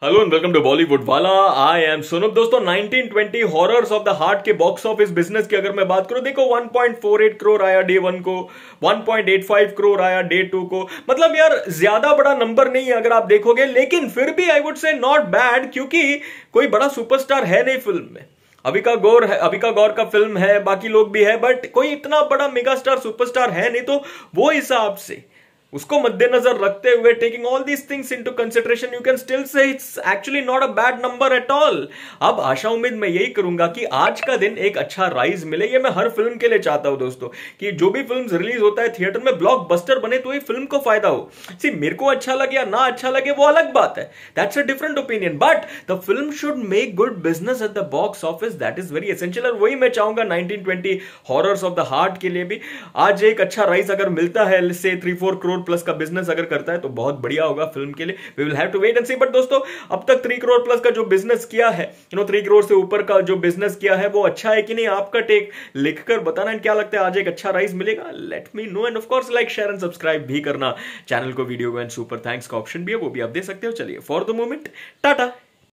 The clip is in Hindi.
Hello and welcome to Bollywood वाला। आई एम सुनुप। दोस्तों 1920 हॉरर्स ऑफ द हार्ट के बॉक्स ऑफिस बिजनेस की अगर मैं बात करूं, देखो 1.48 करोड़ आया डे 1 को, 1.85 करोड़ आया डे 2 को। मतलब यार ज्यादा बड़ा नंबर नहीं है अगर आप देखोगे, लेकिन फिर भी I would say not bad, क्योंकि कोई बड़ा सुपरस्टार है नहीं फिल्म में। अविका गौर का फिल्म है, बाकी लोग भी है, बट कोई इतना बड़ा मेगा स्टार सुपरस्टार है नहीं, तो वो हिसाब से उसको मद्देनजर रखते हुए, taking all these things into consideration, you can still say it's actually not a bad number at all. अब आशा उम्मीद मैं यही करूंगा कि आज का दिन एक अच्छा राइज मिले। ये मैं हर फिल्म के लिए चाहता हूं दोस्तों, कि जो भी फिल्म रिलीज होता है थिएटर में ब्लॉकबस्टर बने तो ही फिल्म को फायदा हो। सी, मेरे को अच्छा लगे या ना अच्छा लगे वो अलग बात है, that's a different opinion, but the film should make good business at the box office, that is very essential. और वही मैं चाहूंगा 1920 हॉरर्स ऑफ द हार्ट के लिए भी। आज एक अच्छा राइज अगर मिलता है, से 3-4 करोड़ प्लस का बिजनेस अगर करता है तो बहुत बढ़िया होगा फिल्म के लिए। We will have to wait and see. But दोस्तों अब तक 3 करोड़ प्लस का जो बिजनेस किया है, 3 करोड़ से ऊपर का जो बिजनेस किया है, वो अच्छा है कि नहीं, आपका टेक लिखकर बताना। क्या लगता है आज एक अच्छा राइज मिलेगा? Let me know, and of course like share and subscribe भी करना चैनल को, वीडियो को, एंड सुपर थैंक्स का ऑप्शन भी है, वो भी आप दे सकते हो। चलिए, फॉर द मोमेंट टाटा।